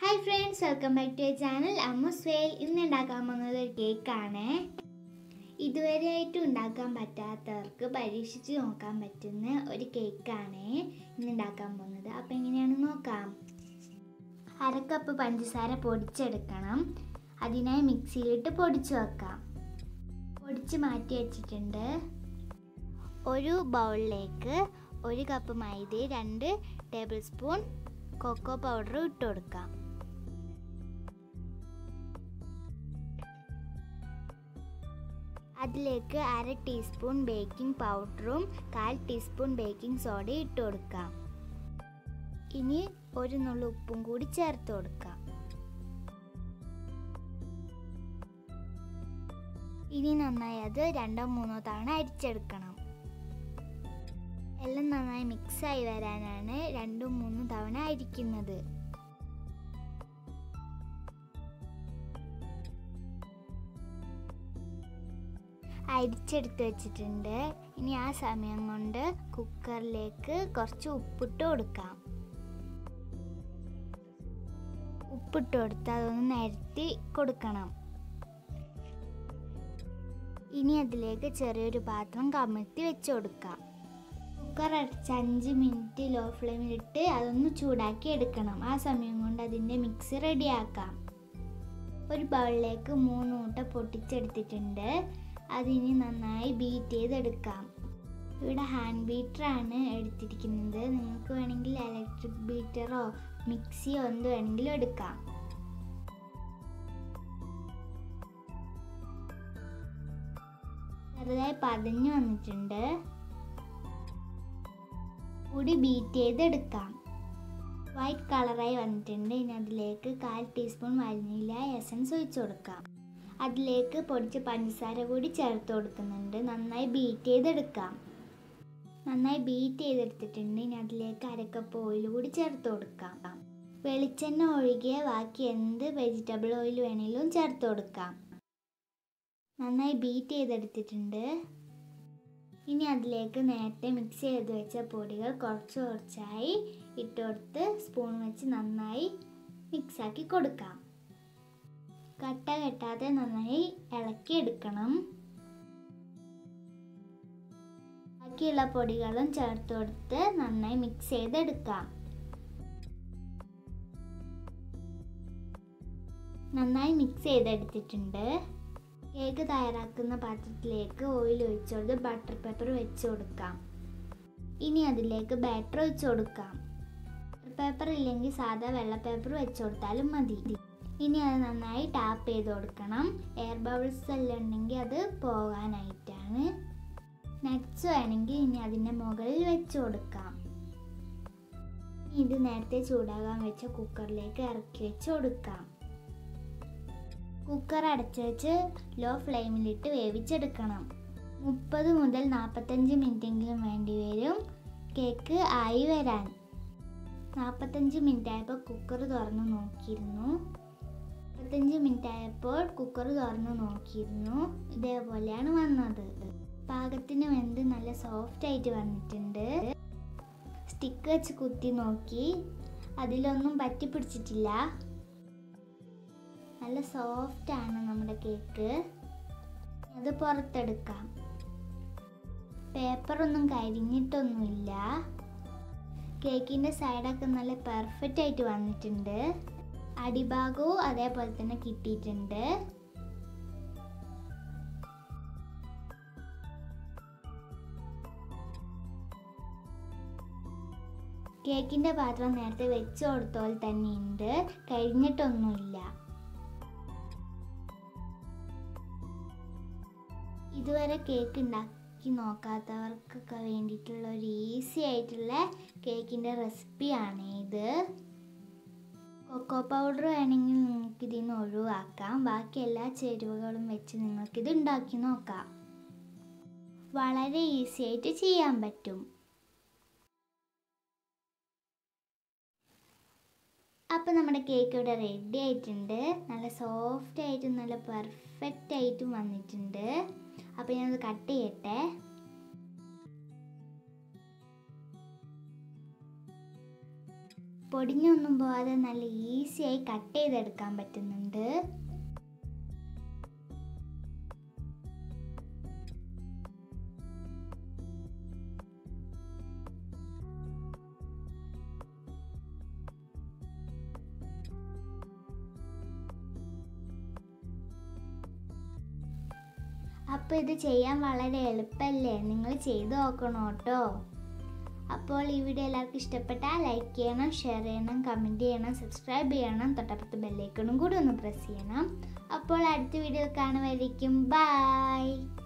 Hi friends, welcome back to channel അമ്മൂസ് വേൽ. ഇന്ന് ഉണ്ടാക്കാൻ പോകുന്നത് ഒരു കേക്കാണ്. ഇതുവരെയായിട്ടും ഉണ്ടാക്കാൻ പറ്റാത്തവർക്ക് പരീക്ഷിച്ച് നോക്കാൻ പറ്റുന്ന ഒരു കേക്കാണ് ഇന്ന് ഉണ്ടാക്കാൻ പോകുന്നത്. അപ്പോൾ എങ്ങനെയാണെന്ന് നോക്കാം. 1/2 കപ്പ് പഞ്ചസാര പൊടിച്ചെടുക്കണം. അതിനായി മിക്സിയിലിട്ട് പൊടിച്ചു വെക്കാം. പൊടിച്ച് മാറ്റി വെച്ചിട്ടുണ്ട്. ഒരു ബൗളിലേക്ക് 1 cup maida, 2 table spoon cocoa powder ഇട്ട് കൊടുക്കാം. അതിലേക്ക് 1/2 ടീസ്പൂൺ ബേക്കിംഗ് പൗഡറും 1/4 ടീസ്പൂൺ ബേക്കിംഗ് സോഡയും ഇട്ട് കൊടുക്കാം. ഇനി ഒരു നുള്ളു ഉപ്പും കൂടി ചേർത്ത് കൊടുക്കാം. ഇനി നന്നായി അത് 2-3 തവണ അരിച്ചെടുക്കണം. എല്ലാം നന്നായി മിക്സായി വരാനാണ് 2-3 തവണ അരിക്കുന്നത്. അരിച്ചെടുത്ത് വെച്ചിട്ടുണ്ട്. ഇനി ആ സമയം കൊണ്ട് കുക്കറിലേക്ക് കുറച്ച് ഉപ്പിട്ട് കൊടുക്കാം. ഉപ്പിട്ട് കൊടുത്ത് അതൊന്ന് നിരത്തി കൊടുക്കണം. ഇനി അതിലേക്ക് ചെറിയൊരു പാത്രം കമഴ്ത്തി വെച്ച് കൊടുക്കാം. കുക്കർ അടച്ച് 5 മിനിറ്റ് ലോ ഫ്ലെയിമിലിട്ട് അതൊന്ന് ചൂടാക്കി എടുക്കണം. ആ സമയം കൊണ്ട് അതിൻ്റെ മിക്സ് റെഡിയാക്കാം. ഒരു ബൗളിലേക്ക് 3 മുട്ട പൊട്ടിച്ചെടുത്തിട്ടുണ്ട്. അതിനി നന്നായി ബീറ്റ് ചെയ്തെടുക്കാം. ഇവിടെ ഹാൻഡ് ബീറ്ററാണ് എടുത്തിരിക്കുന്നത്. നിങ്ങൾക്ക് വേണമെങ്കിൽ ഇലക്ട്രിക് ബീറ്ററോ മിക്സിയോ എന്ത് വേണമെങ്കിലും എടുക്കാം. ചെറുതായി പതഞ്ഞു വന്നിട്ടുണ്ട്. കൂടി ബീറ്റ് ചെയ്തെടുക്കാം. വൈറ്റ് കളറായി വന്നിട്ടുണ്ട്. ഇനി അതിലേക്ക് 1/4 ടീസ്പൂൺ വാനില എസൻസ് ഒഴിച്ചു കൊടുക്കാം. അതിലേക്ക് പൊടിച്ച പഞ്ചസാര കൂടി ചേർത്ത് കൊടുക്കുന്നുണ്ട്. നന്നായി ബീറ്റ് ചെയ്തെടുക്കാം. നന്നായി ബീറ്റ് ചെയ്തെടുത്തിട്ടുണ്ട്. ഇനി അതിലേക്ക് 1/2 കപ്പ് ഓയിൽ കൂടി ചേർത്ത് കൊടുക്കാം. വെളിച്ചെണ്ണ ഒഴികെ ബാക്കി എന്ത് വെജിറ്റബിൾ ഓയിൽ വേണമെങ്കിലും ചേർത്ത് കൊടുക്കാം. നന്നായി ബീറ്റ് ചെയ്തെടുത്തിട്ടുണ്ട്. ഇനി അതിലേക്ക് നേരത്തെ മിക്സ് ചെയ്ത് വെച്ച പൊടികൾ കുറച്ച് കുറച്ചായി ഇട്ട് കൊടുത്ത് സ്പൂൺ വെച്ച് നന്നായി മിക്സാക്കി കൊടുക്കാം. കട്ട കെട്ടാതെ നന്നായി ഇളക്കി എടുക്കണം. ബാക്കിയുള്ള പൊടികളും ചേർത്ത് കൊടുത്ത് നന്നായി മിക്സ് ചെയ്തെടുക്കാം. നന്നായി മിക്സ് ചെയ്തെടുത്തിട്ടുണ്ട്. കേക്ക് തയ്യാറാക്കുന്ന പാത്രത്തിലേക്ക് ഓയിൽ ഒഴിച്ചു കൊടുത്ത് ബട്ടർ പേപ്പർ വെച്ച് കൊടുക്കാം. ഇനി അതിലേക്ക് ബാറ്റർ ഒഴിച്ചു കൊടുക്കാം. ബട്ടർ പേപ്പർ ഇല്ലെങ്കിൽ സാധാ വെള്ള പേപ്പർ വെച്ച് കൊടുത്താലും മതി. ഇനി അത് നന്നായി ടാപ്പ് ചെയ്ത് കൊടുക്കണം. എയർ ബബിൾസ് എല്ലാം ഉണ്ടെങ്കിൽ അത് പോകാനായിട്ടാണ്. നട്ട്സ് വേണമെങ്കിൽ ഇനി അതിൻ്റെ മുകളിൽ വെച്ച് കൊടുക്കാം. ഇത് നേരത്തെ ചൂടാകാൻ വെച്ച കുക്കറിലേക്ക് ഇറക്കി വെച്ച് കൊടുക്കാം. കുക്കർ അടച്ചു വെച്ച് ലോ ഫ്ലെയിമിലിട്ട് വേവിച്ചെടുക്കണം. 30 മുതൽ 45 മിനിറ്റെങ്കിലും വേണ്ടി വരും കേക്ക് ആയി വരാൻ. 45 മിനിറ്റ് ആയപ്പോൾ കുക്കർ തുറന്ന് നോക്കിയിരുന്നു. 45 മിനിറ്റ് ആയപ്പോൾ കുക്കർ തുറന്ന് നോക്കിയിരുന്നു. ഇതേപോലെയാണ് വന്നത്. പാകത്തിന് വെന്ത് നല്ല സോഫ്റ്റ് ആയിട്ട് വന്നിട്ടുണ്ട്. സ്റ്റിക്ക് വെച്ച് കുത്തി നോക്കി, അതിലൊന്നും പറ്റി പിടിച്ചിട്ടില്ല. നല്ല സോഫ്റ്റ് ആണ് നമ്മുടെ കേക്ക്. അത് പുറത്തെടുക്കാം. പേപ്പറൊന്നും കരിഞ്ഞിട്ടൊന്നുമില്ല. കേക്കിൻ്റെ സൈഡൊക്കെ നല്ല പെർഫെക്റ്റ് ആയിട്ട് വന്നിട്ടുണ്ട്. അടിഭാഗവും അതേപോലെ തന്നെ കിട്ടിയിട്ടുണ്ട്. കേക്കിൻ്റെ പാത്രം നേരത്തെ വെച്ച് കൊടുത്തോൽ തന്നെയുണ്ട്. കരിഞ്ഞിട്ടൊന്നുമില്ല. ഇതുവരെ കേക്ക് ഉണ്ടാക്കി നോക്കാത്തവർക്കൊക്കെ വേണ്ടിയിട്ടുള്ള ഒരു ഈസി ആയിട്ടുള്ള കേക്കിൻ്റെ റെസിപ്പിയാണ് ഇത്. കൊക്കോ പൗഡർ വേണമെങ്കിൽ നിങ്ങൾക്ക് ഇതിന് ഒഴിവാക്കാം. ബാക്കി എല്ലാ ചേരുവകളും വെച്ച് നിങ്ങൾക്കിത് ഉണ്ടാക്കി നോക്കാം. വളരെ ഈസി ആയിട്ട് ചെയ്യാൻ പറ്റും. അപ്പോൾ നമ്മുടെ കേക്ക് ഇവിടെ റെഡി ആയിട്ടുണ്ട്. നല്ല സോഫ്റ്റ് ആയിട്ടും നല്ല പെർഫെക്റ്റ് ആയിട്ടും വന്നിട്ടുണ്ട്. അപ്പോൾ ഞാനത് കട്ട് ചെയ്യട്ടെ. പൊടിഞ്ഞൊന്നും പോകാതെ നല്ല ഈസിയായി കട്ട് ചെയ്തെടുക്കാൻ പറ്റുന്നുണ്ട്. അപ്പോൾ ഇത് ചെയ്യാൻ വളരെ എളുപ്പമല്ലേ? നിങ്ങൾ ചെയ്ത് നോക്കണം കേട്ടോ. അപ്പോൾ ഈ വീഡിയോ എല്ലാവർക്കും ഇഷ്ടപ്പെട്ടാൽ ലൈക്ക് ചെയ്യണം, ഷെയർ ചെയ്യണം, കമൻറ്റ് ചെയ്യണം, സബ്സ്ക്രൈബ് ചെയ്യണം, തൊട്ടപ്പുറത്ത് ബെല്ലൈക്കണും കൂടി ഒന്ന് പ്രസ് ചെയ്യണം. അപ്പോൾ അടുത്ത വീഡിയോ കാണുമായിരിക്കും. ബൈ.